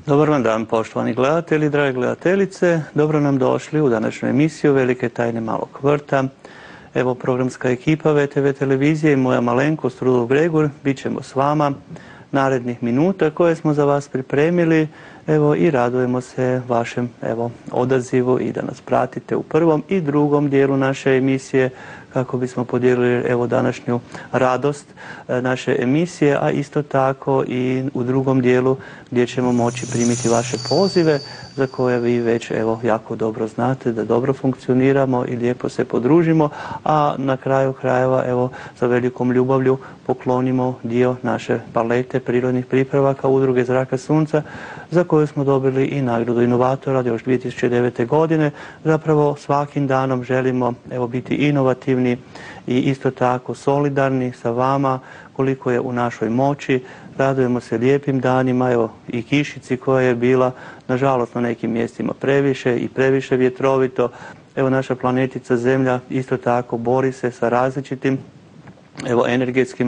Dobar vam dan, poštovani gledatelji, drage gledateljice. Dobro nam došli u današnju emisiju Velike tajne malog vrta. Evo, programska ekipa VTV televizije i moja malenkost Rudolf Gregur bit ćemo s vama narednih minuta koje smo za vas pripremili. Evo, i radujemo se vašem odazivu i da nas pratite u prvom i drugom dijelu naše emisije kako bismo podijelili današnju radost naše emisije, a isto tako i u drugom dijelu gdje ćemo moći primiti vaše pozive za koje vi već jako dobro znate da dobro funkcioniramo i lijepo se podružimo, a na kraju krajeva sa velikom ljubavlju poklonimo dio naše palete prirodnih pripravaka Udruge Zraka Sunca za koju smo dobili i nagradu inovatora još 2009. godine. Zapravo svakim danom želimo biti inovativni i isto tako solidarni sa vama koliko je u našoj moći. Radujemo se lijepim danima, i kišici koja je bila, nažalost na nekim mjestima previše i previše vjetrovito. Naša planetica Zemlja isto tako bori se sa različitim energetskim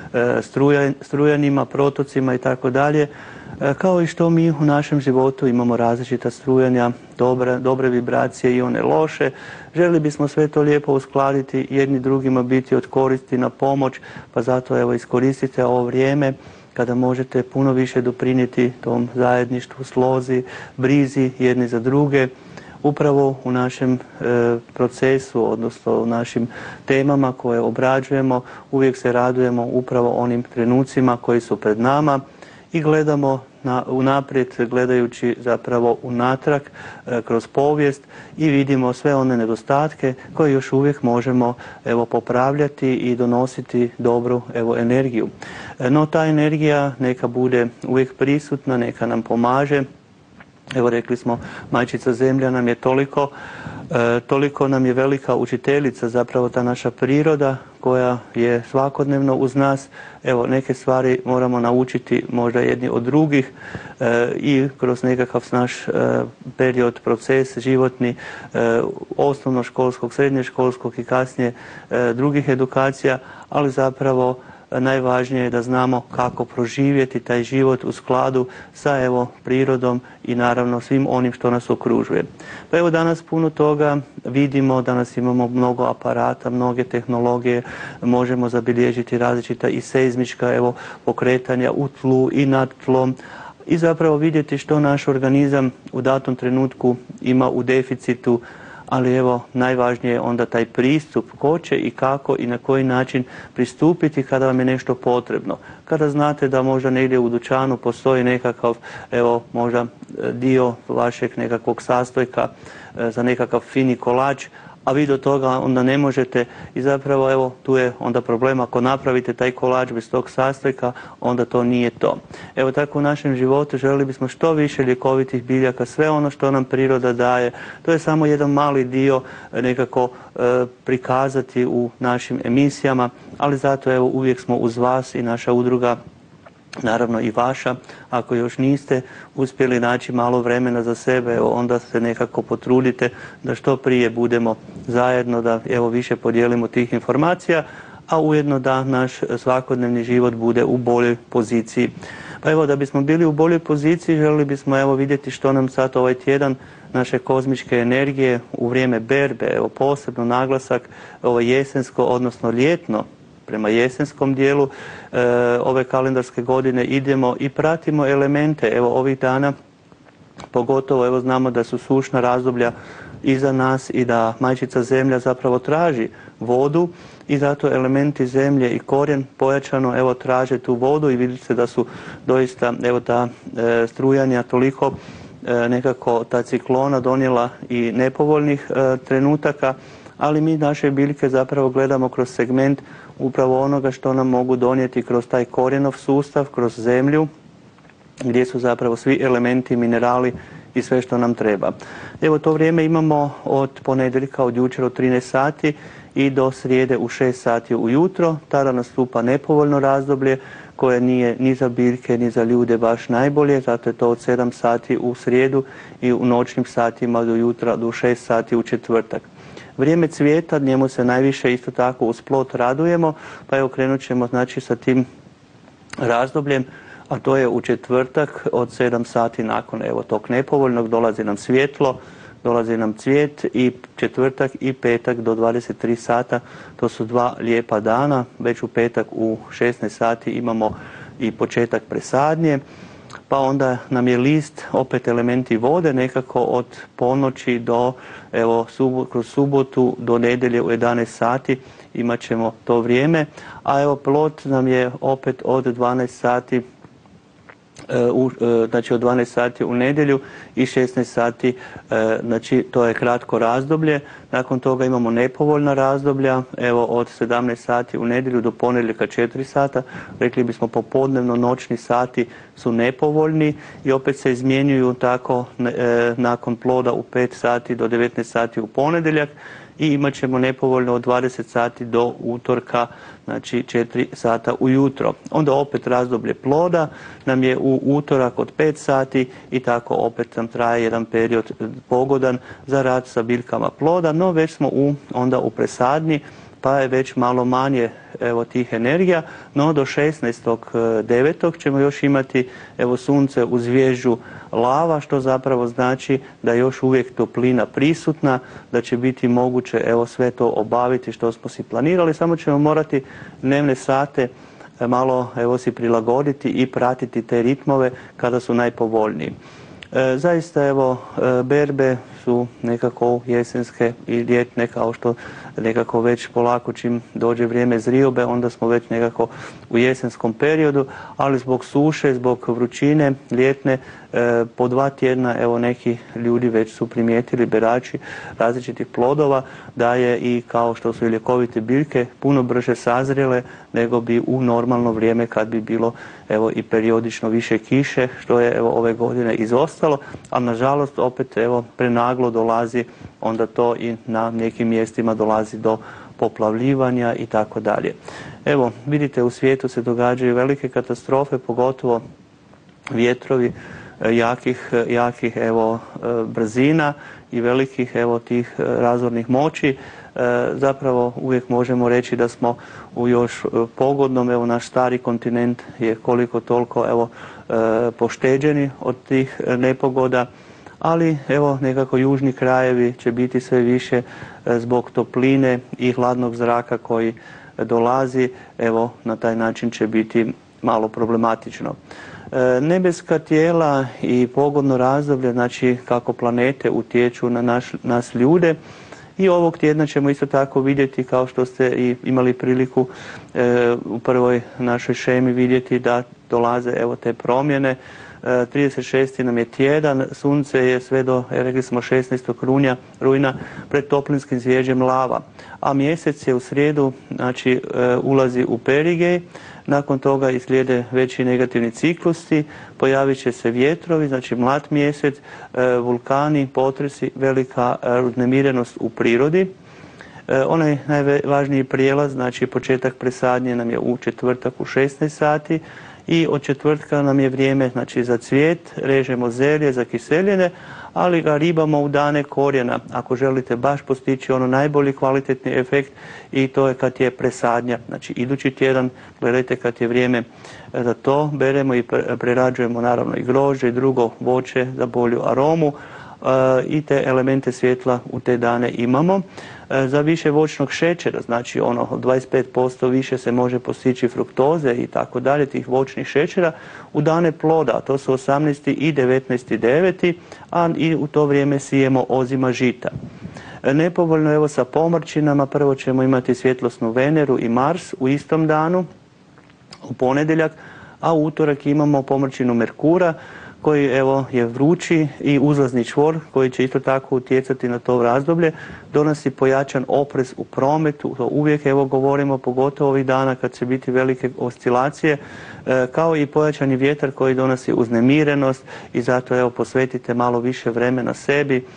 strujanjima, protocima i tako dalje. Kao i što mi u našem životu imamo različita strujanja, dobre vibracije i one loše. Želi bismo sve to lijepo uskladiti, jedni drugima biti od koristi na pomoć, pa zato iskoristite ovo vrijeme kada možete puno više doprinijeti tom zajedništvu, slozi, brizi jedni za druge. Upravo u našem procesu, odnosno u našim temama koje obrađujemo, uvijek se radujemo upravo onim trenucima koji su pred nama i gledamo unaprijed, gledajući zapravo unatrag kroz povijest i vidimo sve one nedostatke koje još uvijek možemo popravljati i donositi dobru energiju. No ta energija neka bude uvijek prisutna, neka nam pomaže. Rekli smo, Majčica Zemlja nam je toliko nam je velika učiteljica, zapravo ta naša priroda koja je svakodnevno uz nas. Neke stvari moramo naučiti možda jedni od drugih i kroz nekakav naš period, proces životni, osnovnoškolskog, srednjoškolskog i kasnije drugih edukacija, ali zapravo najvažnije je da znamo kako proživjeti taj život u skladu sa prirodom i naravno svim onim što nas okružuje. Pa danas puno toga vidimo, danas imamo mnogo aparata, mnoge tehnologije, možemo zabilježiti različita i seizmička pokretanja u tlu i nad tlom i zapravo vidjeti što naš organizam u datom trenutku ima u deficitu. Ali najvažnije je onda taj pristup ko će i kako i na koji način pristupiti kada vam je nešto potrebno. Kada znate da možda negdje u dućanu postoji nekakav, možda dio vašeg nekakvog sastojka za nekakav fini kolač, a vi do toga onda ne možete i zapravo tu je onda problem ako napravite taj kolač bez tog sastojka, onda to nije to. Tako u našem životu želili bismo što više ljekovitih biljaka, sve ono što nam priroda daje. To je samo jedan mali dio nekako prikazati u našim emisijama, ali zato uvijek smo uz vas i naša udruga, naravno i vaša. Ako još niste uspjeli naći malo vremena za sebe, onda se nekako potrudite da što prije budemo zajedno, da više podijelimo tih informacija, a ujedno da naš svakodnevni život bude u boljoj poziciji. Pa da bismo bili u boljoj poziciji, želili bismo vidjeti što nam sad ovaj tjedan naše kozmičke energije u vrijeme berbe, posebno naglasak jesensko, odnosno ljetno, prema jesenskom dijelu ove kalendarske godine idemo i pratimo elemente. Ovih dana pogotovo znamo da su sušna razdoblja iza nas i da Majčica Zemlja zapravo traži vodu i zato elementi zemlje i korijen pojačano traže tu vodu i vidi se da su doista ta strujanja toliko nekako ta ciklona donijela i nepovoljnih trenutaka, ali mi naše biljke zapravo gledamo kroz segment upravo onoga što nam mogu donijeti kroz taj korijenov sustav, kroz zemlju, gdje su zapravo svi elementi, minerali i sve što nam treba. To vrijeme imamo od ponedjeljka, od jučer od 13 sati i do srijede u 6 sati ujutro. Tada nastupa nepovoljno razdoblje koje nije ni za biljke ni za ljude baš najbolje, zato je to od 7 sati u srijedu i u noćnim satima do jutra do 6 sati u četvrtak. Vrijeme cvijeta, njemu se najviše isto tako uz plot radujemo, pa krenut ćemo sa tim razdobljem a to je u četvrtak od 7 sati nakon tog nepovoljnog dolazi nam svjetlo, dolazi nam cvijet i četvrtak i petak do 23 sata, to su dva lijepa dana. Već u petak u 16 sati imamo i početak presadnje, pa onda nam je list, opet elementi vode, nekako od ponoći do, kroz subotu do nedjelje u 11 sati imat ćemo to vrijeme, a plod nam je opet od 12 sati, znači od 12 sati u nedjelju i 16 sati, znači to je kratko razdoblje. Nakon toga imamo nepovoljna razdoblja, od 17 sati u nedjelju do ponedjeljka 4 sata, rekli bismo popodnevno noćni sati su nepovoljni i opet se izmjenjuju tako nakon ploda u 5 sati do 19 sati u ponedjeljak i imat ćemo nepovoljno od 20 sati do utorka, znači 4 sata ujutro. Onda opet razdoblje ploda nam je u utorak od 5 sati i tako opet nam traje jedan period pogodan za rad sa biljkama ploda, no već smo onda u presadnji, pa je već malo manje tih energija, no do 16.9. ćemo još imati sunce u zvježđu lava, što zapravo znači da je još uvijek toplina prisutna, da će biti moguće sve to obaviti što smo si planirali, samo ćemo morati dnevne sate malo si prilagoditi i pratiti te ritmove kada su najpovoljniji. Zaista berbe su nekako jesenske i ljetne, kao što nekako već polako čim dođe vrijeme zriobe, onda smo već nekako u jesenskom periodu, ali zbog suše, zbog vrućine ljetne, po 2 tjedna neki ljudi već su primijetili, berači različitih plodova, da je i kao što su i ljekovite biljke puno brže sazrjele nego bi u normalno vrijeme kad bi bilo i periodično više kiše, što je ove godine izostalo, a nažalost opet prenaglo dolazi onda to i na nekim mjestima dolazi do poplavljivanja i tako dalje. Vidite, u svijetu se događaju velike katastrofe, pogotovo vjetrovi jakih brzina i velikih tih razornih moći. Zapravo uvijek možemo reći da smo u još pogodnom, naš stari kontinent je koliko toliko pošteđeni od tih nepogoda, ali nekako južni krajevi će biti sve više zbog topline i hladnog zraka koji dolazi, na taj način će biti malo problematično. Nebeska tijela i pogodno razdoblje, znači kako planete utječu na nas ljude, i ovog tjedna ćemo isto tako vidjeti, kao što ste i imali priliku u prvoj našoj šemi vidjeti, da dolaze te promjene. 36. nam je tjedan, sunce je sve do, rekli smo, 16. rujna pred toplinskim zvježđem lava, a mjesec je u srijedu, znači ulazi u perigej, nakon toga i slijede veći negativni ciklusi, pojavit će se vjetrovi, znači mlad mjesec, vulkani, potresi, velika uznemirenost u prirodi. Onaj najvažniji prijelaz, znači početak presadnje nam je u četvrtak u 16 sati, i od četvrtka nam je vrijeme, znači, za cvijet, režemo zelje za kiseljene, ali ga ribamo u dane korijena ako želite baš postići ono najbolji kvalitetni efekt, i to je kad je presadnja. Znači idući tjedan, gledajte, kad je vrijeme za to, beremo i prerađujemo naravno i grožđe i drugo voće za bolju aromu, i te elemente svjetla u te dane imamo. Za više voćnog šećera, znači od 25% više se može postići fruktoze i tako dalje, tih voćnih šećera u dane ploda, to su 18. i 19.9., a i u to vrijeme sijemo ozima žita. Nepovoljno sa pomrčinama, prvo ćemo imati svjetlosnu Veneru i Mars u istom danu, u ponedjeljak, a u utorak imamo pomrčinu Merkura, koji je vrući, i uzlazni čvor koji će isto tako utjecati na to razdoblje, donosi pojačan oprez u prometu, to uvijek govorimo, pogotovo ovih dana kad će biti velike oscilacije, kao i pojačani vjetar koji donosi uznemirenost, i zato posvetite malo više vremena sebi,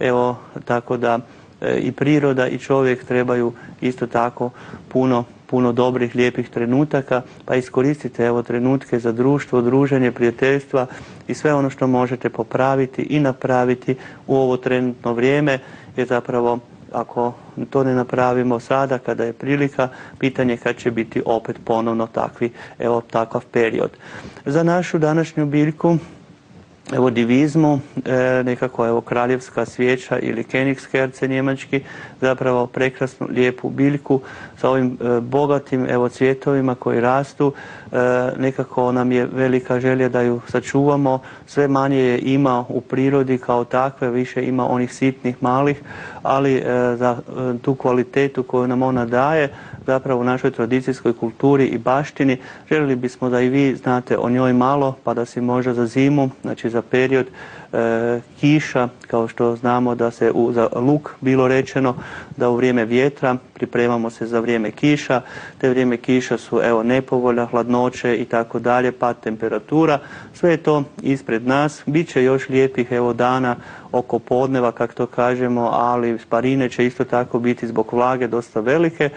tako da i priroda i čovjek trebaju isto tako puno dobrih, lijepih trenutaka, pa iskoristite trenutke za društvo, druženje, prijateljstva i sve ono što možete popraviti i napraviti u ovo trenutno vrijeme, jer zapravo ako to ne napravimo sada kada je prilika, pitanje kad će biti opet ponovno takav period. Za našu današnju biljku, evo divizmu, nekako evo kraljevska svijeća ili Königskerze njemački, zapravo prekrasnu lijepu biljku sa ovim bogatim evo cvjetovima koji rastu. Nekako nam je velika želja da ju sačuvamo, sve manje je ima u prirodi kao takve, više ima onih sitnih malih, ali za tu kvalitetu koju nam ona daje, zapravo u našoj tradicijskoj kulturi i baštini, željeli bismo da i vi znate o njoj malo, pa da si možda za zimu, znači za period kiša, kao što znamo da se za luk bilo rečeno da u vrijeme vjetra pripremamo se za vrijeme kiša. Te vrijeme kiša su evo nepovolja, hladnoće i tako dalje, pad temperatura. Sve je to ispred nas. Biće još lijepih evo dana oko podneva, kako to kažemo, ali sparine će isto tako biti zbog vlage dosta velike.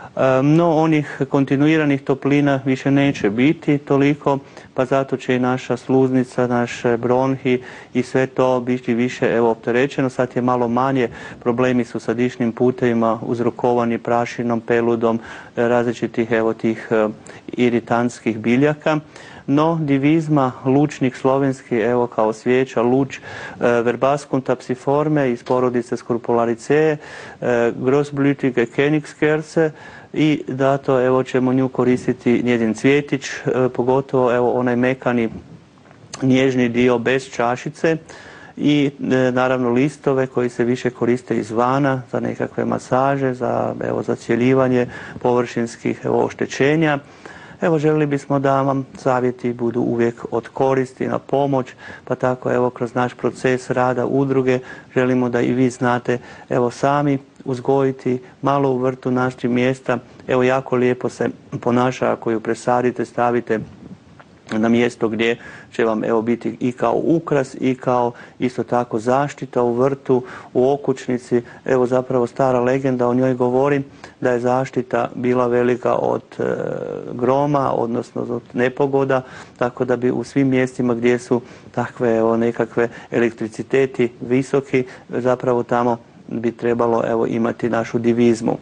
No onih kontinuiranih toplina više neće biti toliko, pa zato će i naša sluznica, naš bronhi i sve to biti više evo opterećeno. Sad je malo manje, problemi su sa dišnim putevima uzrokovani prašinom, peludom, različitih evo tih iritantskih biljaka. No, divizma, lučnik slovenski, evo kao svijeća, luč Verbascum tapsiforme iz porodice Scrupulariceae, Großblütige Königskerze, i zato evo ćemo nju koristiti njezin cvjetić, pogotovo evo onaj mekani nježni dio bez čašice i naravno listove koji se više koriste izvana za nekakve masaže, za cjeljivanje površinskih oštećenja. Evo, željeli bismo da vam savjeti budu uvijek od koristi na pomoć, pa tako evo kroz naš proces rada udruge želimo da i vi znate evo sami uzgojiti malo u vrtu naših mjesta. Evo, jako lijepo se ponaša ako ju presadite, stavite na mjesto gdje će vam evo biti i kao ukras i kao isto tako zaštita u vrtu, u okućnici. Evo, zapravo stara legenda o njoj govori da je zaštita bila velika od groma, odnosno od nepogoda, tako da bi u svim mjestima gdje su takve evo nekakve elektriciteti visoki, zapravo tamo bi trebalo evo imati našu divizmu.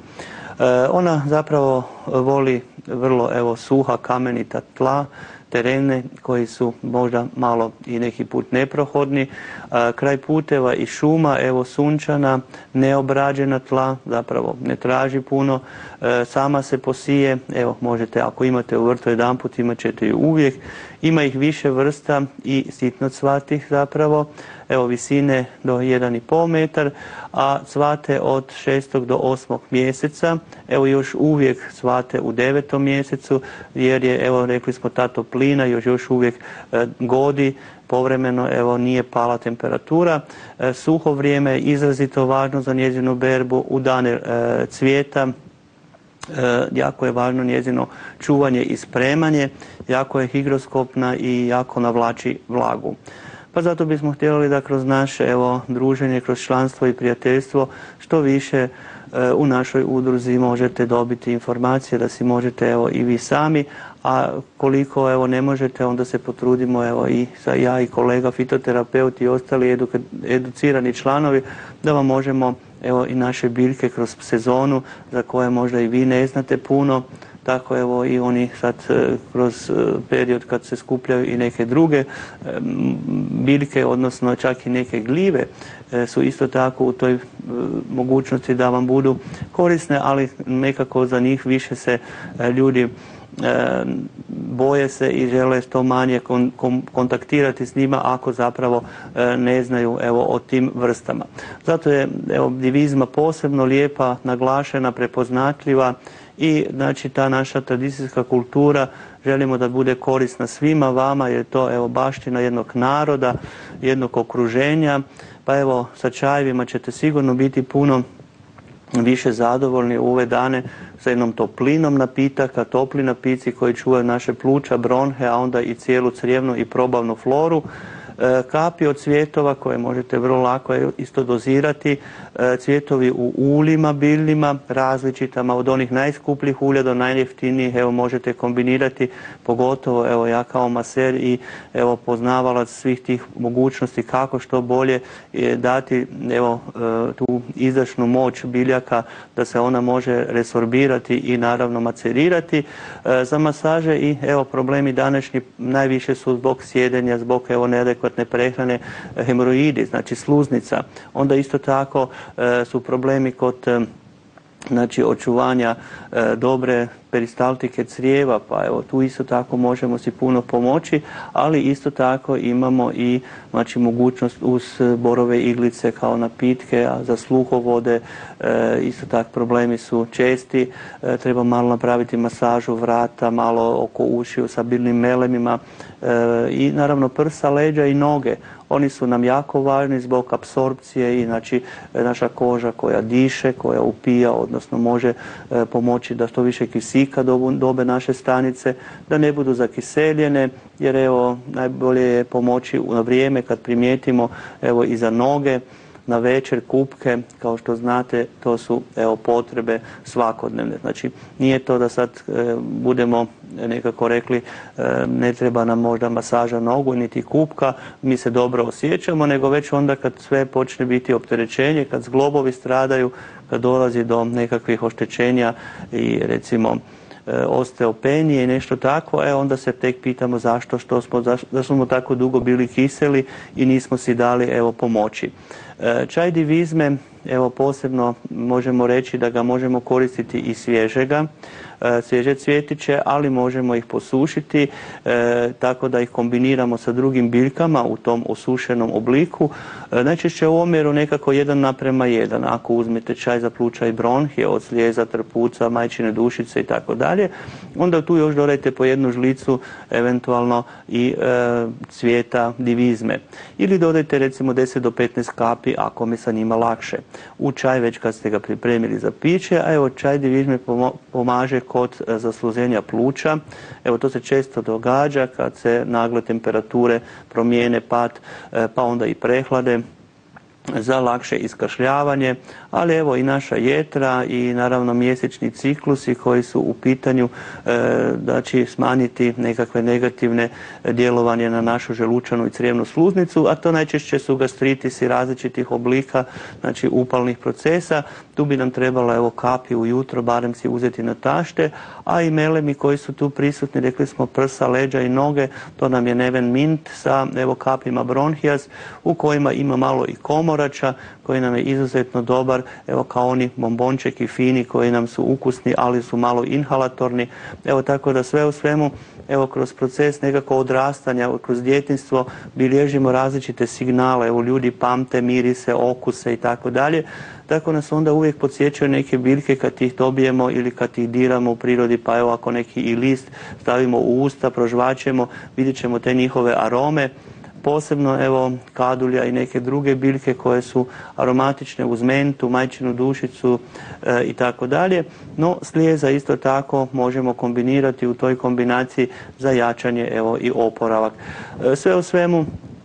Ona zapravo voli vrlo evo suha kamenita tla, terene koji su možda malo i neki put neprohodni, kraj puteva i šuma, evo sunčana, neobrađena tla, zapravo ne traži puno, sama se posije, evo možete ako imate u vrtu jedanput imat ćete ju uvijek, ima ih više vrsta i sitnocvatih zapravo, evo visine do 1,5 metar, a cvate od 6. do 8. mjeseca, evo još uvijek cvate u 9. mjesecu, jer je, evo rekli smo, ta toplina još uvijek godi, povremeno evo nije pala temperatura. Suho vrijeme je izrazito važno za njezinu berbu u dane cvijeta. Jako je važno njezino čuvanje i spremanje, jako je higroskopna i jako navlači vlagu. Pa zato bismo htjeli da kroz naše evo druženje, kroz članstvo i prijateljstvo što više u našoj udruzi možete dobiti informacije, da si možete evo i vi sami, a koliko evo ne možete, onda se potrudimo evo i ja i kolega fitoterapeuti i ostali educirani članovi da vam možemo evo i naše biljke kroz sezonu za koje možda i vi ne znate puno, tako evo i oni sad kroz period kad se skupljaju i neke druge biljke, odnosno čak i neke gljive su isto tako u toj mogućnosti da vam budu korisne, ali nekako za njih više se ljudi boje se i žele što manje kontaktirati s njima ako zapravo ne znaju evo o tim vrstama. Zato je evo divizma posebno lijepa, naglašena, prepoznatljiva i znači ta naša tradicijska kultura želimo da bude korisna svima vama, jer je to evo baština jednog naroda, jednog okruženja, pa evo sa čajevima ćete sigurno biti puno više zadovoljni u ove dane sa jednom toplinom napitaka, topli napici koji čuvaju naše pluća, bronhe, a onda i cijelu crijevnu i probavnu floru. Kapi od cvjetova koje možete vrlo lako isto dozirati, cvjetovi u uljima biljnima, različitama, od onih najskupljih ulja do najjeftinijih, evo možete kombinirati, pogotovo evo ja kao maser i evo poznavalac svih tih mogućnosti kako što bolje dati evo tu izdašnu moć biljaka da se ona može resorbirati i naravno macerirati. Za masaže i evo problemi današnji najviše su zbog sjedenja, zbog evo neadekvatne prehrane, hemoroidi, znači sluznica. Onda isto tako su problemi kod znači očuvanja dobre peristaltike crijeva, pa evo tu isto tako možemo si puno pomoći, ali isto tako imamo i znači mogućnost uz borove iglice kao napitke, a za sluhovode isto tako problemi su česti, treba malo napraviti masažu vrata, malo oko ušiju sa biljnim melemima i naravno prsa, leđa i noge. Oni su nam jako važni zbog apsorpcije i znači naša koža koja diše, koja upija, odnosno može pomoći da što više kisika dobe naše stanice, da ne budu zakiseljene, jer evo najbolje je pomoći na vrijeme kad primijetimo evo i za noge, na večer kupke, kao što znate, to su evo potrebe svakodnevne. Znači nije to da sad budemo nekako rekli ne treba nam možda masaža nogu niti kupka, mi se dobro osjećamo, nego već onda kad sve počne biti opterećenje, kad zglobovi stradaju, kad dolazi do nekakvih oštećenja i recimo osteopenije i nešto tako, onda se tek pitamo zašto smo tako dugo bili kiseli i nismo si dali evo pomoći. Čaj divizme, evo posebno možemo reći da ga možemo koristiti i svježega, svježe cvjetiće, ali možemo ih posušiti tako da ih kombiniramo sa drugim biljkama u tom osušenom obliku. Najčešće u omjeru nekako 1:1. Ako uzmete čaj za pluća i bronhije od slijeza, trpuca, majčine dušice i tako dalje, onda tu još dodajte po jednu žlicu eventualno i cvijeta divizme. Ili dodajte recimo 10 do 15 kapi ako mi sa njima lakše. U čaj već kad ste ga pripremili za piće, a evo čaj divizme pomaže kod zasluženja pluća. Evo to se često događa kad se nagle temperature promijene, pad, pa onda i prehlade, za lakše iskašljavanje, ali evo i naša jetra i naravno mjesečni ciklusi koji su u pitanju znači smanjiti nekakve negativne djelovanje na našu želučanu i crijevnu sluznicu, a to najčešće su gastritisi različitih oblika, znači upalnih procesa. Tu bi nam trebalo evo kapi ujutro, barem si uzeti na tašte, a i melemi koji su tu prisutni, rekli smo prsa, leđa i noge, to nam je neven mint sa evo kapima bronhijas u kojima ima malo i komorača koji nam je izuzetno dobar, evo kao oni bombončeki fini koji nam su ukusni, ali su malo inhalatorni. Evo tako da sve u svemu, evo kroz proces nekako odrastanja, kroz djetinjstvo bilježimo različite signale, evo ljudi pamte mirise, okuse i tako dalje. Tako nas onda uvijek podsjećaju neke biljke kad ih dobijemo ili kad ih diramo u prirodi, pa evo ako neki i list stavimo u usta, prožvačemo, vidjet ćemo te njihove arome. Posebno evo kadulja i neke druge biljke koje su aromatične uz mentu, majčinu dušicu i tako dalje. No slijeza isto tako možemo kombinirati u toj kombinaciji za jačanje evo i oporavak. Sve u svemu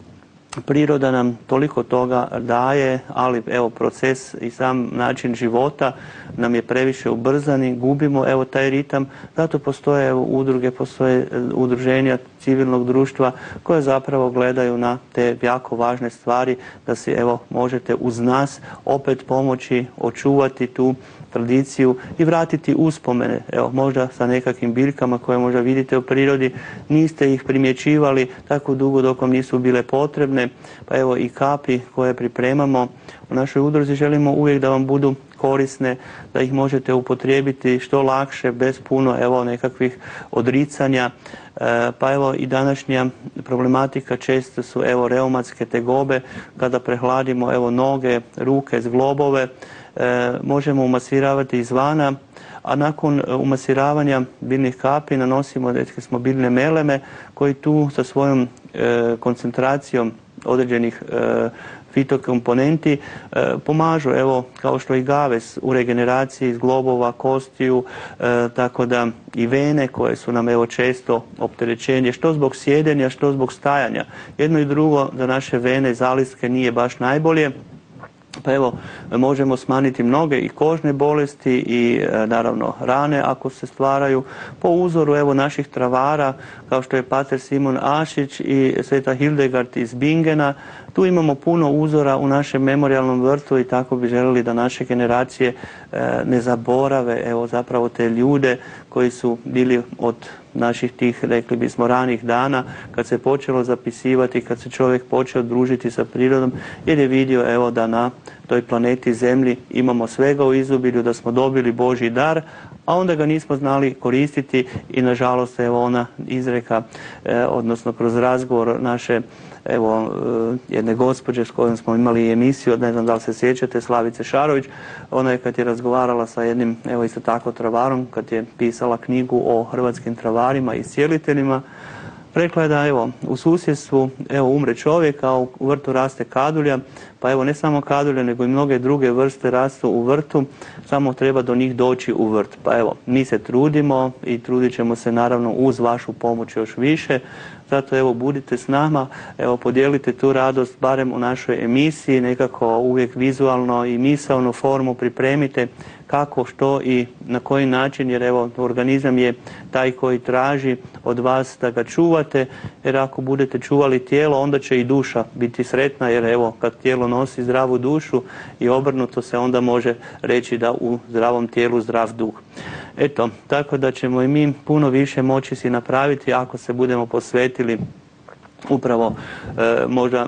priroda nam toliko toga daje, ali evo proces i sam način života nam je previše ubrzani, gubimo evo taj ritam, zato postoje evo udruge, postoje udruženja civilnog društva koje zapravo gledaju na te jako važne stvari da si evo možete uz nas opet pomoći očuvati tu tradiciju i vratiti uspomene. Evo, možda sa nekakvim biljkama koje možda vidite u prirodi, niste ih primjećivali tako dugo dok vam nisu bile potrebne, pa evo i kapi koje pripremamo u našoj udruzi želimo uvijek da vam budu korisne, da ih možete upotrijebiti što lakše, bez puno evo nekakvih odricanja. Pa evo i današnja problematika često su evo reumatske tegobe, kada prehladimo evo noge, ruke, zglobove, možemo umasiravati izvana, a nakon umasiravanja biljnih kapi nanosimo, rekli smo, biljne meleme koji tu sa svojom koncentracijom određenih fitokomponenti pomažu, evo, kao što i gaves u regeneraciji zglobova, kostiju, tako da i vene koje su nam evo često opterećenje, što zbog sjedenja, što zbog stajanja. Jedno i drugo za naše vene zaliske nije baš najbolje. Pa evo, možemo smanjiti mnoge i kožne bolesti i naravno rane ako se stvaraju po uzoru evo naših travara kao što je pater Simon Ašić i sveta Hildegard iz Bingena. Tu imamo puno uzora u našem memorijalnom vrtu i tako bi željeli da naše generacije ne zaborave evo zapravo te ljude koji su bili od naših tih, rekli bismo, ranih dana kad se počelo zapisivati, kad se čovjek počeo družiti sa prirodom jer je vidio evo da na toj planeti Zemlji imamo svega u izobilju, da smo dobili Božji dar, a onda ga nismo znali koristiti i nažalost evo ona izreka, odnosno kroz razgovor naše evo jedne gospođe s kojom smo imali emisiju, ne znam da li se sjećate, Slavice Šarović, ona je kad je razgovarala sa jednim evo isto tako travarom, kad je pisala knjigu o hrvatskim travarima i sjeliteljima, rekla je da evo u susjedstvu evo umre čovjek, a u vrtu raste kadulja, pa evo ne samo kadulja nego i mnoge druge vrste rastu u vrtu, samo treba do njih doći u vrt. Pa evo, mi se trudimo i trudit ćemo se naravno uz vašu pomoć još više, zato evo budite s nama, evo podijelite tu radost barem u našoj emisiji, nekako uvijek vizualno i misaonu formu pripremite kako, što i na koji način, jer evo organizam je taj koji traži od vas da ga čuvate, jer ako budete čuvali tijelo onda će i duša biti sretna, jer evo kad tijelo nosi zdravu dušu i obrnuto se onda može reći da u zdravom tijelu zdrav duh. Eto, tako da ćemo i mi puno više moći si napraviti ako se budemo posvetili upravo možda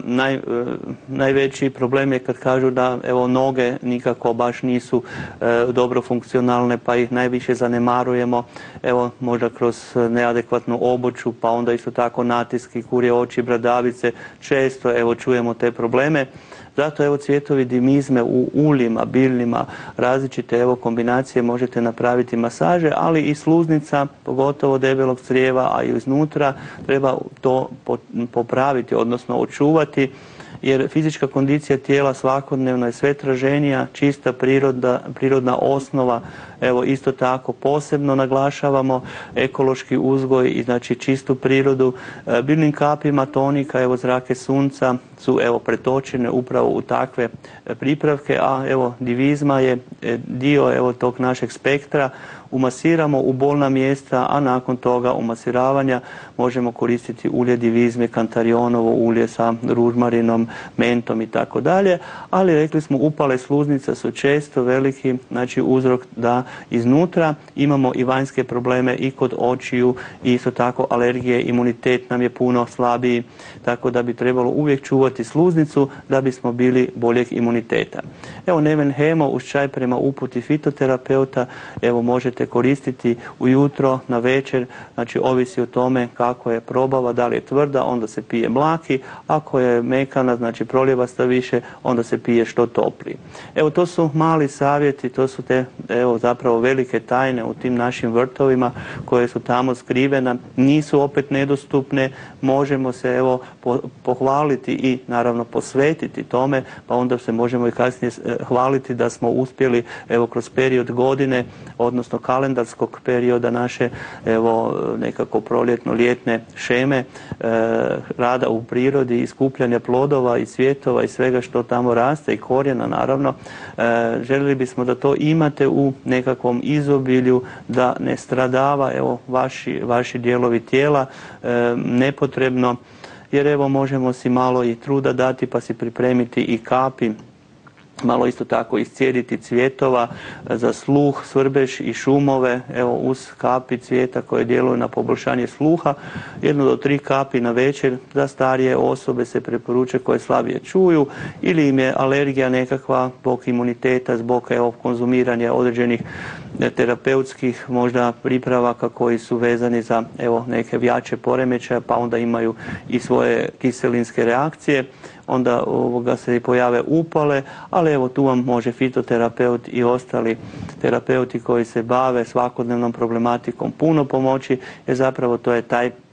najveći problem je kad kažu da evo noge nikako baš nisu dobro funkcionalne pa ih najviše zanemarujemo, evo možda kroz neadekvatnu obuću pa onda isto tako natiski, kurje oči, bradavice, često evo čujemo te probleme. Zato evo cvjetovi dimizme u uljima, biljnima, različite evo kombinacije možete napraviti masaže, ali i sluznica, pogotovo debelog crijeva, a i iznutra treba to popraviti, odnosno očuvati, jer fizička kondicija tijela svakodnevno je sve traženija, čista prirodna osnova, evo isto tako posebno naglašavamo ekološki uzgoj i znači čistu prirodu. Biljnim kapima tonika, evo zrake sunca su evo pretočene upravo u takve pripravke, a evo divizma je dio evo tog našeg spektra. Umasiramo u bolna mjesta, a nakon toga umasiravanja možemo koristiti ulje divizme, kantarionovo ulje sa ružmarinom, mentom i tako dalje, ali rekli smo upale sluznica su često veliki znači uzrok da iznutra imamo i vanjske probleme i kod očiju i isto tako alergije, imunitet nam je puno slabiji, tako da bi trebalo uvijek čuvati sluznicu da bismo bili boljeg imuniteta. Evo Neven Hemo uz čaj prema uputi fitoterapeuta evo možete koristiti ujutro, na večer, znači ovisi o tome kako je probava, da li je tvrda, onda se pije mlaki, ako je mekana, znači proljevasta više, onda se pije što topliji. Evo to su mali savjeti, to su te evo zapravo velike tajne u tim našim vrtovima koje su tamo skrivene, nisu opet nedostupne, možemo se evo pohvaliti i naravno posvetiti tome, pa onda se možemo i kasnije hvaliti da smo uspjeli evo kroz period godine, odnosno kalendarskog perioda naše evo nekako proljetno-ljetne šeme rada u prirodi i skupljanja plodova i cvjetova i svega što tamo raste i korijena naravno. Željeli bismo da to imate u nekakvom izobilju, da ne stradava evo vaši dijelovi tijela nepotrebno, jer evo možemo si malo i truda dati pa si pripremiti i kapi, malo isto tako iscijediti cvjetova za sluh, svrbež i šumove, evo uz kapi cvijeta koje djeluju na poboljšanje sluha, 1 do 3 kapi na večer, za starije osobe se preporučuje koje slabije čuju ili im je alergija nekakva zbog imuniteta, zbog evo konzumiranja određenih terapeutskih možda pripravaka koji su vezani za evo neke jače poremećaje pa onda imaju i svoje kiselinske reakcije, onda se pojave upale, ali evo tu vam može fitoterapeut i ostali terapeuti koji se bave svakodnevnom problematikom puno pomoći, jer zapravo to je taj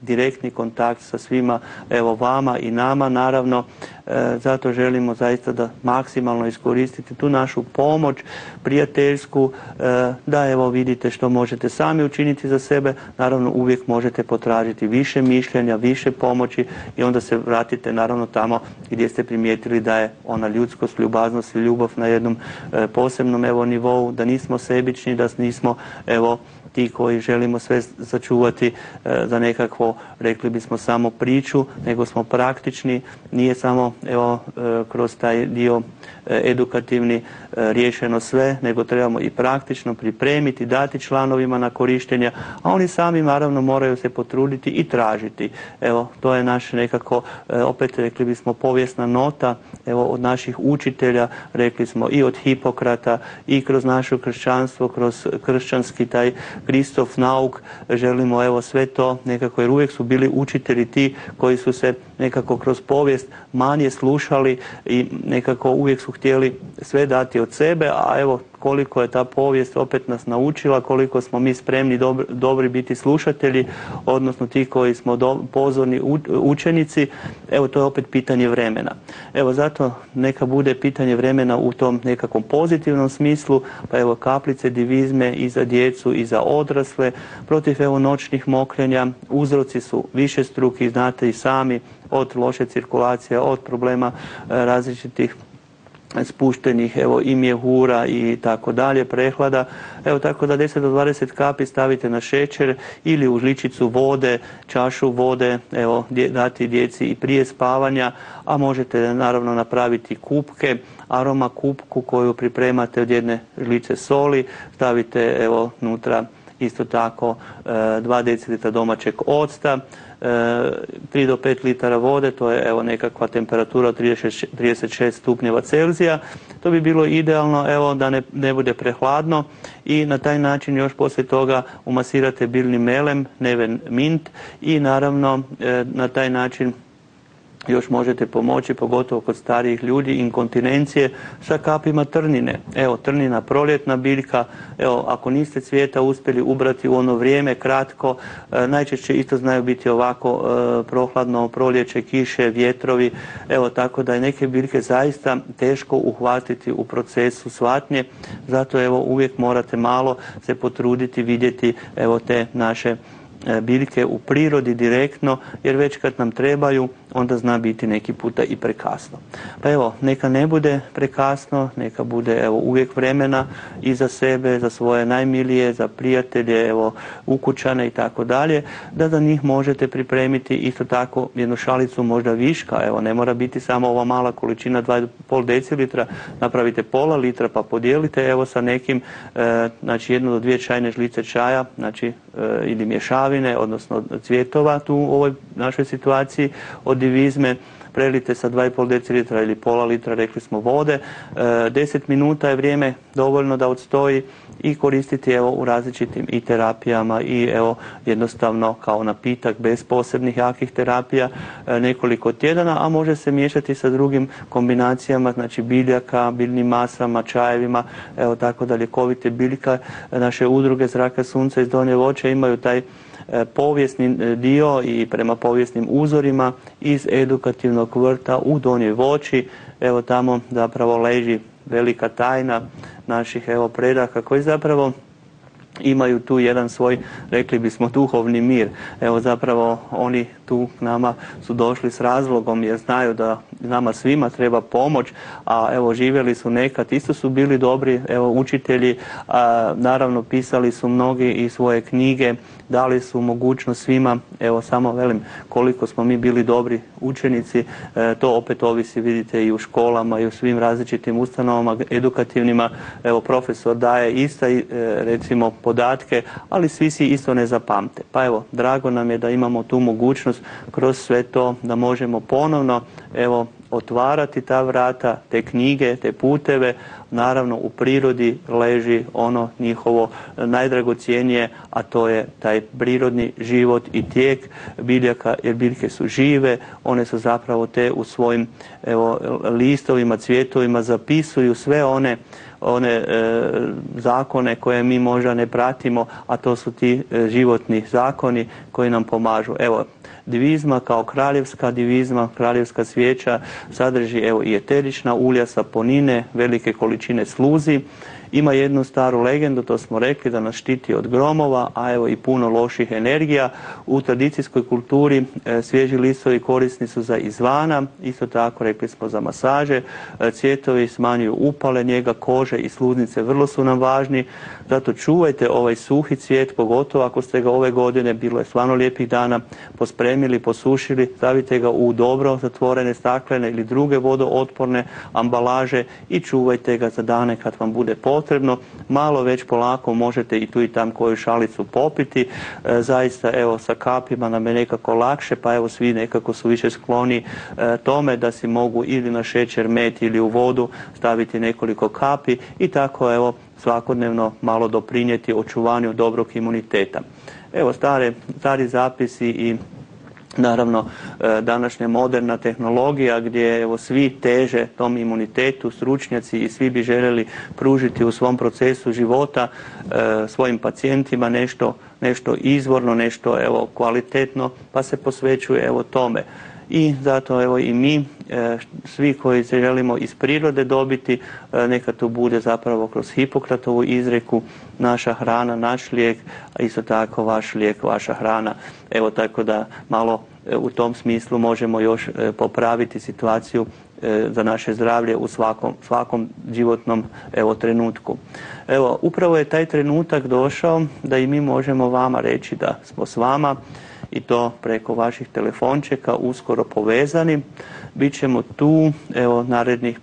direktni kontakt sa svima, evo vama i nama naravno. Zato želimo zaista da maksimalno iskoristiti tu našu pomoć prijateljsku, da evo vidite što možete sami učiniti za sebe. Naravno uvijek možete potražiti više mišljenja, više pomoći i onda se vratite naravno tamo gdje ste primijetili da je ona ljudskost, ljubaznost i ljubav na jednom posebnom evo nivou, da nismo sebični, da nismo evo ti koji želimo sve začuvati za nekakvo, rekli bismo, samo priču, nego smo praktični, nije samo evo kroz taj dio edukativni riješeno sve, nego trebamo i praktično pripremiti, dati članovima na korištenje, a oni sami naravno moraju se potruditi i tražiti. Evo, to je naš nekako, opet rekli bismo, povijesna nota, evo od naših učitelja, rekli smo i od Hipokrata i kroz naše kršćanstvo, kroz kršćanski taj Kristov nauk, želimo evo sve to nekako, jer uvijek su bili učitelji ti koji su se nekako kroz povijest manje slušali i nekako uvijek su htjeli sve dati od sebe, a evo koliko je ta povijest opet nas naučila, koliko smo mi spremni dobri biti slušatelji, odnosno ti koji smo pozorni učenici, evo to je opet pitanje vremena. Evo zato neka bude pitanje vremena u tom nekakvom pozitivnom smislu, pa evo kaplice divizme i za djecu i za odrasle, protiv evo noćnih mokrenja, uzroci su višestruki, znate i sami, od loše cirkulacije, od problema različitih spuštenih evo i mjehura i tako dalje, prehlada. Evo tako da 10 do 20 kapi stavite na šećer ili u žličicu vode, čašu vode, evo dati djeci i prije spavanja, a možete naravno napraviti kupke, aroma kupku koju pripremate od jedne žlice soli, stavite evo unutra isto tako 2 decilitra domaćeg octa, 3 do 5 litara vode, to je evo nekakva temperatura od 36 stupnjeva Celzija. To bi bilo idealno evo da ne bude prehladno i na taj način još poslije toga umasirate biljni melem, neven mint i naravno na taj način još možete pomoći, pogotovo kod starijih ljudi, inkontinencije sa kapima trnine. Evo, trnina, proljetna biljka, evo, ako niste cvijeta uspjeli ubrati u ono vrijeme, kratko, najčešće isto znaju biti ovako prohladno, proljeće, kiše, vjetrovi, evo, tako da je neke biljke zaista teško uhvatiti u procesu svatnje, zato evo uvijek morate malo se potruditi vidjeti evo te naše biljke u prirodi direktno, jer već kad nam trebaju, onda zna biti neki puta i prekasno. Pa evo, neka ne bude prekasno, neka bude evo uvijek vremena i za sebe, za svoje najmilije, za prijatelje, evo ukućane i tako dalje, da za njih možete pripremiti isto tako jednu šalicu možda viška, evo ne mora biti samo ova mala količina 2,5 decilitra, napravite pola litra pa podijelite evo sa nekim, znači 1 do 2 čajne žlice čaja, znači ili mješavine, odnosno cvjetova tu u ovoj našoj situaciji od divizme, prelite sa 2,5 decilitra ili pola litra, rekli smo, vode. 10 minuta je vrijeme dovoljno da odstoji i koristiti evo u različitim i terapijama i evo jednostavno kao napitak bez posebnih jakih terapija nekoliko tjedana, a može se miješati sa drugim kombinacijama, znači biljaka, biljnim masama, čajevima, evo tako da ljekovite biljka. Naše udruge Zraka sunca iz Donje Voće imaju taj povijesni dio i prema povijesnim uzorima iz edukativnog vrta u Donjoj Voći. Evo tamo zapravo leži velika tajna naših evo predaka koji zapravo imaju tu jedan svoj, rekli bismo, duhovni mir. Evo zapravo oni tu k nama su došli s razlogom jer znaju da nama svima treba pomoć, a evo živjeli su nekad, isto su bili dobri evo učitelji, naravno pisali su mnogi i svoje knjige, dali su mogućnost svima, evo samo velim koliko smo mi bili dobri učenici, to opet ovisi, vidite, i u školama i u svim različitim ustanovama edukativnima, evo profesor daje ista recimo podatke, ali svi si isto ne zapamte. Pa evo, drago nam je da imamo tu mogućnost kroz sve to da možemo ponovno evo otvarati ta vrata, te knjige, te puteve. Naravno u prirodi leži ono njihovo najdragocjenije, a to je taj prirodni život i tijek biljaka, jer biljke su žive, one su zapravo te u svojim evo listovima, cvjetovima zapisuju sve one one zakone koje mi možda ne pratimo, a to su ti životni zakoni koji nam pomažu. Evo, divizma kao kraljevska divizma, kraljevska svijeća sadrži evo i eterična ulja, saponine, velike količine sluzi. Ima jednu staru legendu, to smo rekli, da nas štiti od gromova, a evo i puno loših energija. U tradicijskoj kulturi svježi listovi korisni su za izvana, isto tako rekli smo za masaže, cvjetovi smanjuju upale, njega kože i sluznice vrlo su nam važni, zato čuvajte ovaj suhi cvijet, pogotovo ako ste ga ove godine, bilo je stvarno lijepih dana, pospremili, posušili, stavite ga u dobro zatvorene staklene ili druge vodootporne ambalaže i čuvajte ga za dane kad vam bude potrebno. Malo već polako možete i tu i tam koju šalicu popiti. Zaista evo sa kapima nam je nekako lakše, pa evo svi nekako su više skloni tome da si mogu ili na šećer, med ili u vodu staviti nekoliko kapi i tako evo svakodnevno malo doprinijeti očuvanju dobrog imuniteta. Evo stari zapisi i naravno današnja moderna tehnologija gdje evo svi teže tom imunitetu, stručnjaci i svi bi željeli pružiti u svom procesu života svojim pacijentima nešto izvorno, nešto evo kvalitetno, pa se posvećuje evo tome. I zato evo i mi, svi koji se želimo iz prirode dobiti, neka to bude zapravo kroz Hipokratovu izreku, naša hrana, naš lijek, a isto tako vaš lijek, vaša hrana. Evo tako da malo u tom smislu možemo još popraviti situaciju za naše zdravlje u svakom životnom evo trenutku. Evo, upravo je taj trenutak došao da i mi možemo vama reći da smo s vama i to preko vaših telefončeka uskoro povezani. Bićemo tu evo narednih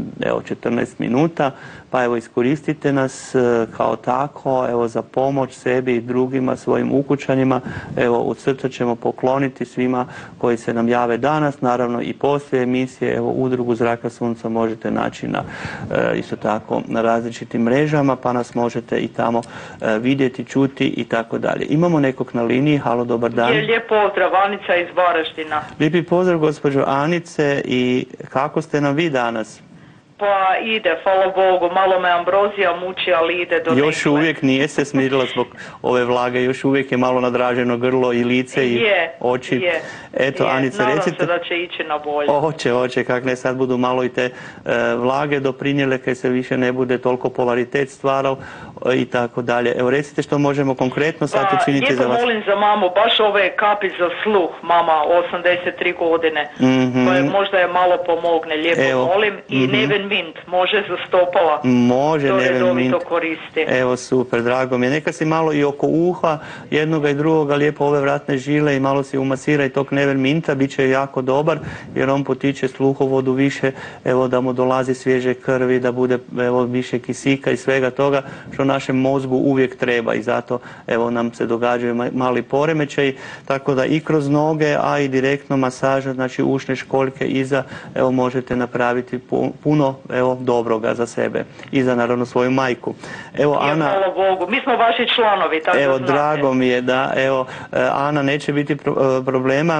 14 minuta, pa evo iskoristite nas kao tako evo za pomoć sebi i drugima, svojim ukućanima. Evo od srca ćemo pokloniti svima koji se nam jave danas, naravno i poslije emisije. Evo Udrugu Zraka Sunca možete naći isto tako na različitim mrežama, pa nas možete i tamo vidjeti, čuti i tako dalje. Imamo nekog na liniji. Halo, dobar dan. Lijep pozdrav, Anica iz Varaždina. Lijepi pozdrav gospođo Anice, i kako ste nam vi danas? Pa ide, hvala Bogu, malo me ambrozija muči, ali ide do nekle. Još uvijek nije se smirila zbog ove vlage, još uvijek je malo nadraženo grlo i lice i oči. Eto, Anice, nadam recite. se da će ići na bolje. Oće, kak ne, sad budu malo i te vlage doprinijele kaj se više ne bude toliko polaritet stvarao i tako dalje. Evo, recite što možemo konkretno sad učiniti za vas. Lijepo molim za mamu, baš ove kapi za sluh, mama 83 godine, koje možda je malo pomogne, lijepo molim. I Neven Mint, može za stopala. Može Neven Mint. To koristi. Evo, super, drago mi je. Neka si malo i oko uha, jednoga i drugoga, lijepo ove vratne žile i malo si umasira i tog Neven Minta, bit će jako dobar jer on potiče sluhovodu više, evo da mu dolazi svježe krvi, da bude evo više kisika i svega toga što našem mozgu uvijek treba i zato evo nam se događaju mali poremećaji, tako da i kroz noge, a i direktno masaža, znači ušne školjke iza, evo možete napraviti puno evo dobroga za sebe i za naravno svoju majku. Evo Ana, hvala Bogu, mi smo vaši članovi, tako evo da znate. drago mi je da evo Ana, neće biti problema,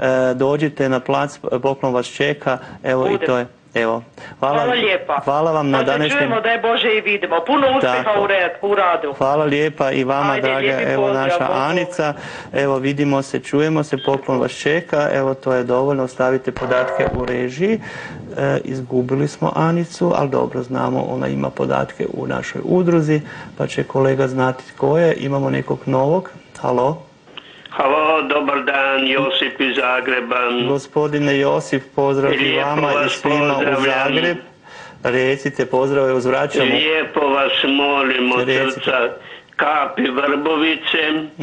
dođite na plac, poklon vas čeka, evo i to je. Evo, hvala lijepa. Hvala vam na današnjem. Čujemo da je Bože i vidimo. Puno uspjeha u radu. Hvala lijepa i vama. Ajde, draga, evo naša Anica. Evo vidimo se, čujemo se, poklon vas čeka. Evo to je dovoljno, stavite podatke u režiji. Izgubili smo Anicu, ali dobro znamo, ona ima podatke u našoj udruzi, pa će kolega znati tko je. Imamo nekog novog. Halo. Halo, dobar dan, Josip iz Zagreba. Gospodine Josip, pozdrav i vama i svima u Zagreb. Recite, pozdrave, uzvraćamo. Lijepo vas molim od srca, kapi vrbovice,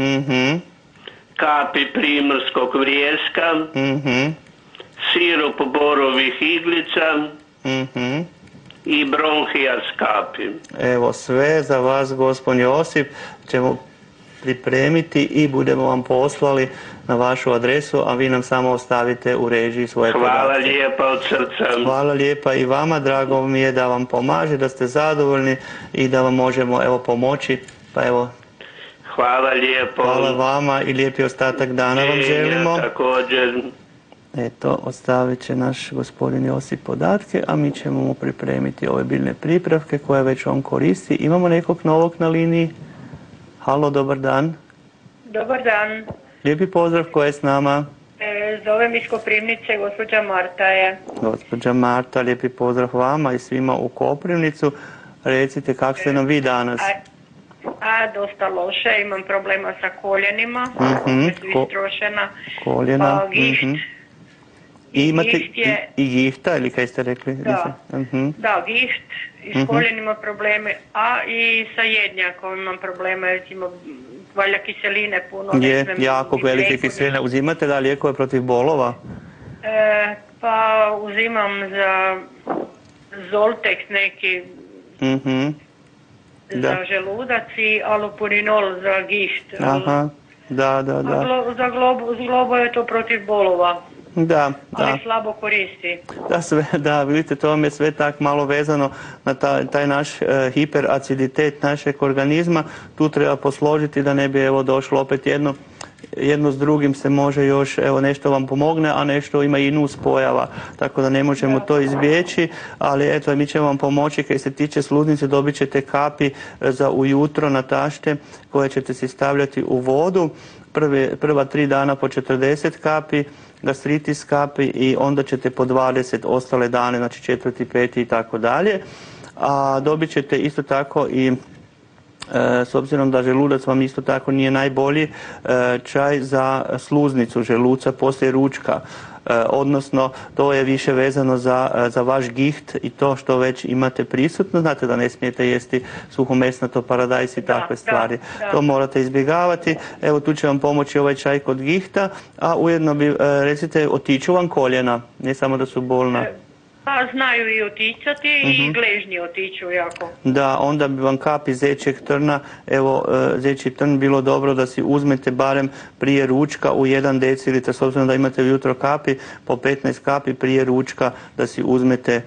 kapi primorskog vrijeska, sirup borovih iglica i bronhijas kapi. Evo, sve za vas, gospodin Josip, ćemo pripremiti i budemo vam poslali na vašu adresu, a vi nam samo ostavite u režiji svoje podatke. Hvala lijepa od srca. Hvala lijepa i vama, drago mi je da vam pomaže, da ste zadovoljni i da vam možemo evo pomoći, pa evo. Hvala lijepo. Hvala vama i lijepi ostatak dana vam želimo. Također. Eto, ostavit će naš gospodin Josip podatke, a mi ćemo mu pripremiti ove biljne pripravke koje već on koristi. Imamo nekog novog na liniji? Halo, dobar dan. Dobar dan. Lijepi pozdrav, ko je s nama? Zovem iz Koprivnice, gospođa Marta je. Gospođa Marta, lijepi pozdrav vama i svima u Koprivnicu. Recite, kako ste nam vi danas? Dosta loše, imam problema sa koljenima, istrošena. Koljena. Giht. I imate i gihta, ili kaj ste rekli? Da, da, giht, i s koljenima probleme, a i sa jednjakom imam probleme, recimo, valja kiseline puno. Je, jako velike kiseline. Uzimate da lijekove protiv bolova? Pa uzimam za Zoltex neki, za želudac i alupurinol za giht. Aha, da. Za globo je to protiv bolova. Da. Ali slabo koristi. Da, vidite, to vam je sve tak malo vezano na taj naš hiperaciditet našeg organizma. Tu treba posložiti da ne bi došlo opet jedno s drugim se može još, nešto vam pomogne, a nešto ima i nus pojava, tako da ne možemo to izbjeći, ali eto, mi ćemo vam pomoći. Kaj se tiče sluznice, dobit ćete kapi za ujutro na tašte koje ćete si stavljati u vodu. Prva 3 dana po 40 kapi, gastritis kapi i onda ćete po 20 ostale dane, znači 4., 5. i tako dalje. A dobit ćete isto tako i, s obzirom da želudac vam isto tako nije najbolji, čaj za sluznicu želuca poslije ručka. Odnosno, to je više vezano za vaš giht i to što već imate prisutno. Znate da ne smijete jesti suhomesnato, paradajz i takve stvari. To morate izbjegavati. Evo, tu će vam pomoći ovaj čaj kod gihta, a ujedno bi, recite, otiču vam koljena, ne samo da su bolna. Pa znaju i oticati i gležnji otiču jako. Da, onda bi vam kapi zečjeg trna, zečji trn bilo dobro da si uzmete barem prije ručka u 1 decilitrar, s obzirom da imate ujutro kapi, po 15 kapi prije ručka da si uzmete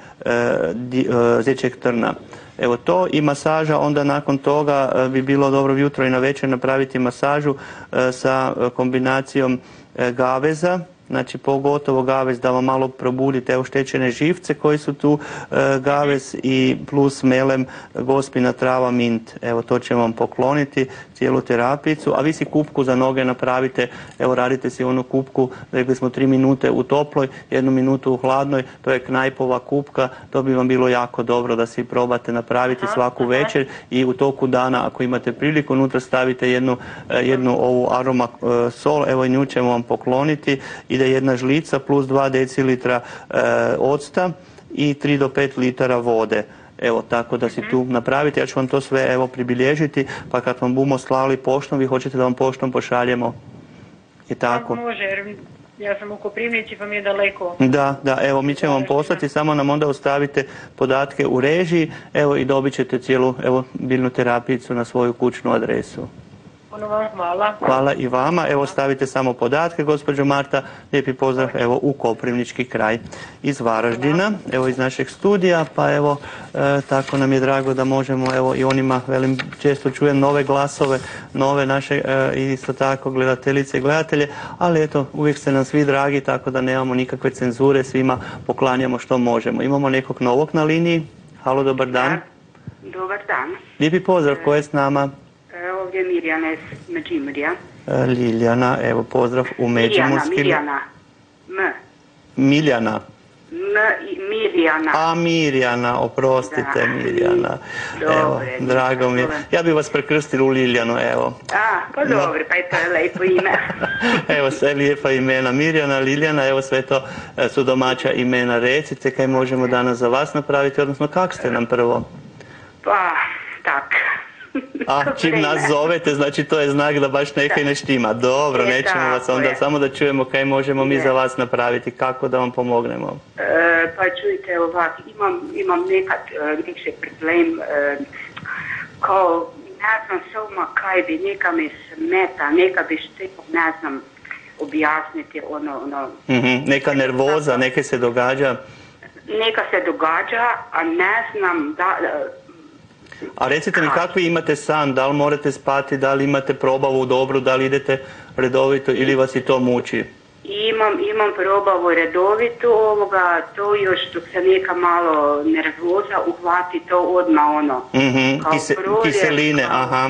zečjeg trna. Evo to i masaža, onda nakon toga bi bilo dobro jutro i na večer napraviti masažu sa kombinacijom gaveza. Znači, pogotovo gavez da vam malo probudite oštećene živce koji su tu, gavez i plus melem, gospina, trava, mint. Evo, to će vam pokloniti, cijelu terapijicu. A vi si kupku za noge napravite, evo, radite si onu kupku, rekli smo 3 minute u toploj, 1 minutu u hladnoj, to je knajpova kupka, to bi vam bilo jako dobro da si probate napraviti svaku večer i u toku dana, ako imate priliku, unutra stavite jednu ovu aroma sol, evo i nju ćemo vam pokloniti. Ide 1 žlica plus 2 decilitra octa i 3 do 5 litara vode. Evo, tako da si tu napravite. Ja ću vam to sve pribilježiti, pa kad vam bumo slali poštom, vi hoćete da vam poštom pošaljemo. I tako. Može, jer ja sam u Koprivnici pa mi je daleko. Da, evo, mi ćemo vam poslati, samo nam onda ostavite podatke u režiji, evo, i dobit ćete cijelu, biljnu terapijicu na svoju kućnu adresu. Hvala. Hvala i vama. Evo, stavite samo podatke, gospođo Marta. Lijepi pozdrav, evo, u Koprivnički kraj iz Varaždina, evo, iz našeg studija, pa evo, tako nam je drago da možemo, evo, i onima, velim, često čujem nove glasove, nove naše, isto tako, gledateljice i gledatelje, ali eto, uvijek ste nam svi dragi, tako da nemamo nikakve cenzure, svima poklanjamo što možemo. Imamo nekog novog na liniji. Halo, dobar dan. Dobar dan. Lijepi pozdrav, ko je s nama? Ovdje je Mirjana iz Međimurja. Liljana, evo, pozdrav u Međimurskim. Mirjana. Miljana. Mirjana. A, Mirjana, oprostite, Mirjana. Evo, drago mi je. Ja bih vas prekrstila u Liljanu, evo. Pa dobro, pa je to lepo ime. Evo, sve lijepa imena. Mirjana, Liljana, evo, sve to su domaća imena. Recite kaj možemo danas za vas napraviti, odnosno kak ste nam prvo? Pa, tak. A, čim nas zovete, znači to je znak da baš nekaj ne štima. Dobro, nećemo vas onda, samo da čujemo kaj možemo mi za vas napraviti, kako da vam pomognemo. Pa čujte ovak, imam nekad nekaj problem, kao ne znam samo kaj bi, neka mi smeta, neka bi šteko, ne znam objasniti ono... Neka nervoza, neka se događa? Neka se događa, a ne znam da... A recite mi, kakvi imate san, da li morate spati, da li imate probavu dobru, da li idete redovito ili vas i to muči? Imam probavu redovito to još dok se neka malo nervoza uhvati to odmah Kiseline, aha.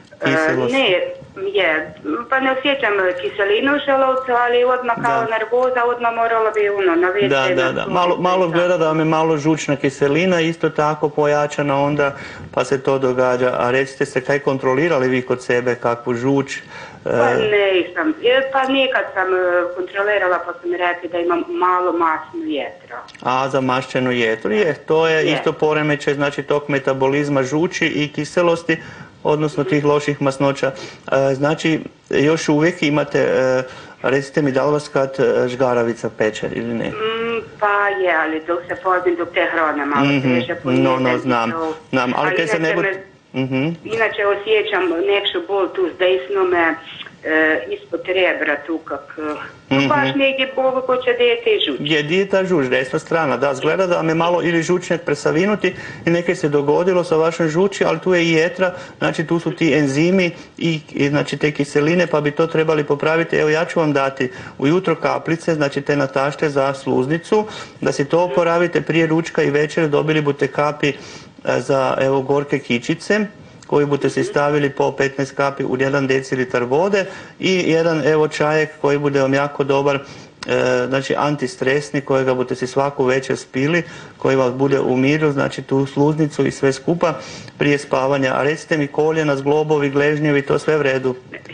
Pa ne osjećam kiselinu u želucu, ali odmah kao nervoza, odmah morala bi navesti. Da. Malo gleda da vam je malo žučna kiselina, isto tako pojačana onda, pa se to događa. A recite se, kaj kontrolirali vi kod sebe, kakvu žuč? Pa nisam. Pa nekad sam kontrolirala, pa sam mi rekli da imam malo masnu jetro. A, zamašćenu jetru, to je isto poremećaj, znači tog metabolizma žuči i kiselosti, odnosno tih loših masnoća. Znači, još uvijek imate, recite mi, da li vas kad žgaravica peče ili ne? Pa je, ali dok se pozim, dok te hrane malo teže pojede. Znam, ali kaj se ne bude... Inače osjećam nekšu bol tu s desnome, ispod rebra tu kak... Baš negdje bol ko će dete žuč. Je ta žuč, desna strana, da, zgleda da vam je malo ili žučnjak presavinuti i nekaj se dogodilo sa vašom žuči, ali tu je i jetra, znači tu su ti enzimi i znači te kiseline, pa bi to trebali popraviti. Evo ja ću vam dati ujutro kaplice, znači te natašte za sluznicu, da si to oporavite prije ručka i večer, dobili budete kapi za evo gorke kičice koji budete si stavili po 15 kapi u 1 decilitar vode i jedan evo čajek koji bude vam jako dobar, znači antistresni, kojega budete si svaku večer spili, koji vas bude u miru, znači tu sluznicu i sve skupa prije spavanja. A recite mi, koljena, zglobovi, gležnjevi, to sve v redu?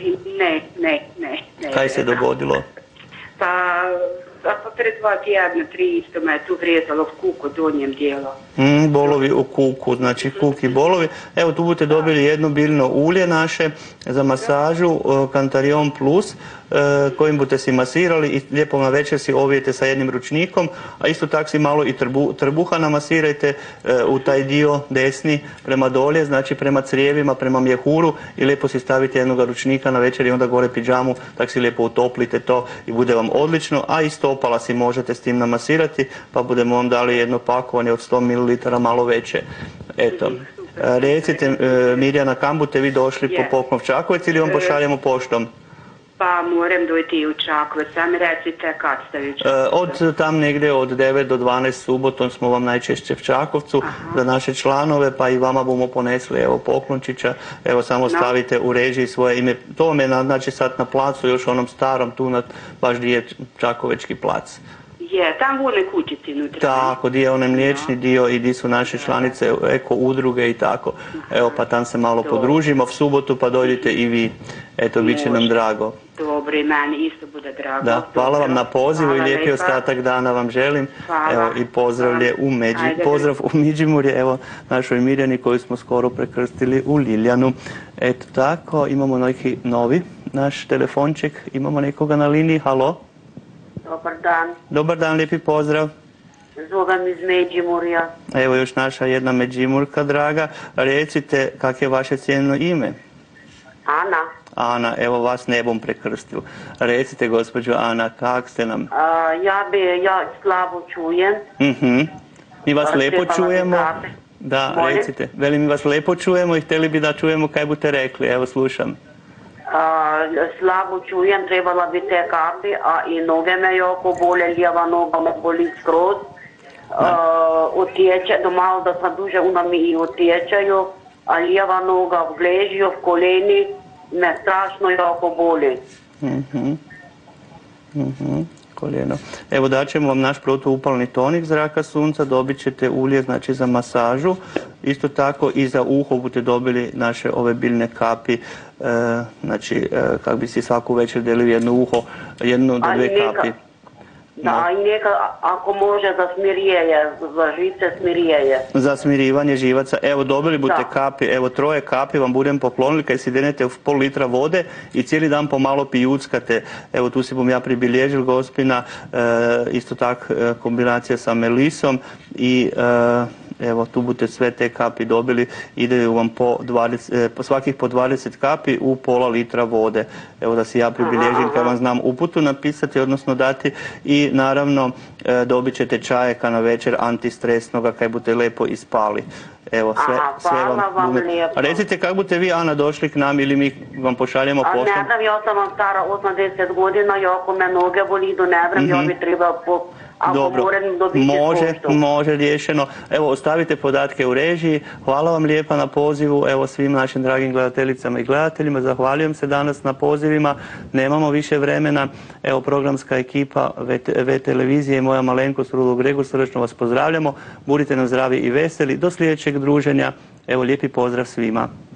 Ne. Kaj se dogodilo? Pa pred 2 tjedna, 3 isto me je tu vrezalo v kuku, donjem dijelu. Bolovi u kuku, znači kuk i bolovi. Evo tu budete dobili jedno biljno ulje naše za masažu, Cantarion Plus, kojim budete si masirali i lijepo na večer si ovijete sa jednim ručnikom, a isto tako si malo i trbuha namasirajte u taj dio desni prema dolje, znači prema crijevima, prema mjehuru i lijepo si stavite jednog ručnika na večer i onda gore pidžamu, tako si lijepo utoplite to i bude vam odlično, a i stopala si možete s tim namasirati, pa budemo vam dali jedno pakovanje od 100 ml malo veće. Eto. Recite, Mirjana, kam budete vi došli po poklon v Čakovec ili vam pošaljemo poštom? Pa moram dojti u Čakovec, sami recite kad ste vi Od tam negdje od 9 do 12 subotom smo vam najčešće v Čakovcu za naše članove, pa i vama bomo ponesli evo poklončića, evo samo stavite u režiji svoje ime, to vam je znači sad na placu, još onom starom tu baš gdje je Čakovečki plac. Je, tam u onoj kućici unutra. Tako, gdje je onaj mliječni dio i gdje su naše članice eko udruge i tako. Evo, pa tam se malo podružimo v subotu, pa dođite i vi. Eto, bit će nam drago. Dobro, i meni isto bude drago. Da, hvala vam na pozivu i lijepi ostatak dana vam želim. Evo, i pozdrav u Međimurje, evo, našoj Mirjani koju smo skoro prekrstili u Liljanu. Eto tako, imamo neki novi naš telefonček, imamo nekoga na liniji, halo? Dobar dan. Dobar dan, lijepi pozdrav. Zovem iz Međimurja. Evo još naša jedna Međimurka, draga. Recite, kak je vaše cijeno ime? Ana. Ana, evo vas ne bom prekrstil. Recite, gospođo Ana, kak ste nam? Ja slabo čujem. Mi vas lepo čujemo. Da, recite. Veli, mi vas lepo čujemo i htjeli bi da čujemo kaj budete rekli. Evo, slušam. Slabo čujem, trebala bi te kapi, a i noge me jako bole, lijeva noga me boli skroz. Otječe, domalo da sam duže, ona mi i otječaju, a lijeva noga v gležju, v koleni, me strašno jako boli. Koljeno. Evo daćemo vam naš protuupalni tonik zraka sunca, dobit ćete ulje znači za masažu, isto tako i za uho budete dobili naše ove biljne kapi, znači kak bi si svaku večer delili jedno uho, jednu do dve kapi. Da, i neka, ako može za smirjeje, za žice smirjeje. Za smirivanje živaca. Evo, dobili budete kapi, evo 3 kapi vam budem poklonili kad si denete v pol litra vode i cijeli dan pomalo pijuckate. Evo, tu si bom ja pribilježil gospina, isto tak kombinacija sa melisom i evo, tu budete sve te kapi dobili, ide vam svakih po 20 kapi u pola litra vode. Evo da si ja pribilježim kad vam znam uputu napisati, odnosno dati i naravno dobit ćete čajeka na večer antistresnoga kaj budete lepo ispali. Evo, sve vam lijepo. A recite kako budete vi, Ana, došli k nam ili mi vam pošaljemo poštom? Ne znam, ja sam vam stara 80 godina, jako me noge boli, do ne vrem, ja bi treba Dobro, može riješeno. Evo, ostavite podatke u režiji. Hvala vam lijepa na pozivu. Evo, svim našim dragim gledateljicama i gledateljima. Zahvaljujem se danas na pozivima. Nemamo više vremena. Evo, programska ekipa V televizije i moja malenkost Rudo Gregor, srdačno vas pozdravljamo. Budite nam zdravi i veseli. Do sljedećeg druženja. Evo, lijepi pozdrav svima.